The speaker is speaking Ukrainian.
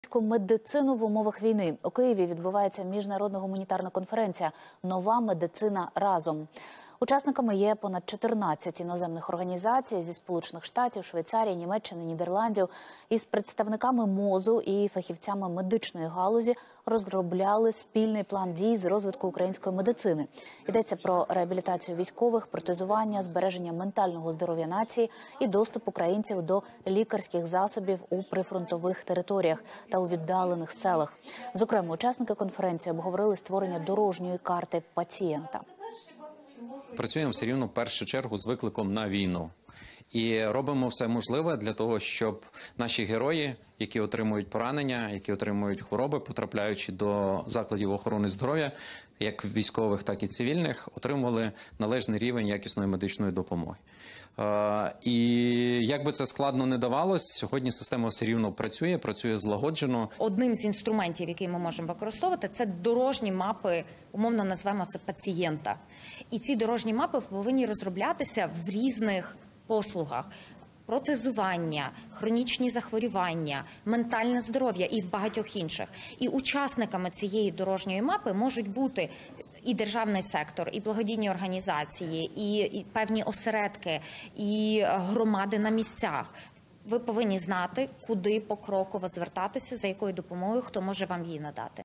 українську медицину в умовах війни. У Києві відбувається міжнародна гуманітарна конференція «Нова медицина разом». Учасниками є понад 14 іноземних організацій зі Сполучених Штатів, Швейцарії, Німеччини, Нідерландів. Із представниками МОЗу і фахівцями медичної галузі розробляли спільний план дій з розвитку української медицини. Йдеться про реабілітацію військових, протезування, збереження ментального здоров'я нації і доступ українців до лікарських засобів у прифронтових територіях та у віддалених селах. Зокрема, учасники конференції обговорили створення дорожньої карти пацієнта. Працюємо все рівно в першу чергу з викликом на війну. І робимо все можливе для того, щоб наші герої, які отримують поранення, які отримують хвороби, потрапляючи до закладів охорони здоров'я, як військових, так і цивільних, отримували належний рівень якісної медичної допомоги. І як би це складно не давалось, сьогодні система все рівно працює злагоджено. Одним з інструментів, який ми можемо використовувати, це дорожні мапи, умовно назвемо це пацієнта. І ці дорожні мапи повинні розроблятися в різних послугах. Протезування, хронічні захворювання, ментальне здоров'я і в багатьох інших. І учасниками цієї дорожньої мапи можуть бути і державний сектор, і благодійні організації, і певні осередки, і громади на місцях. Ви повинні знати, куди покроково звертатися, за якою допомогою, хто може вам її надати.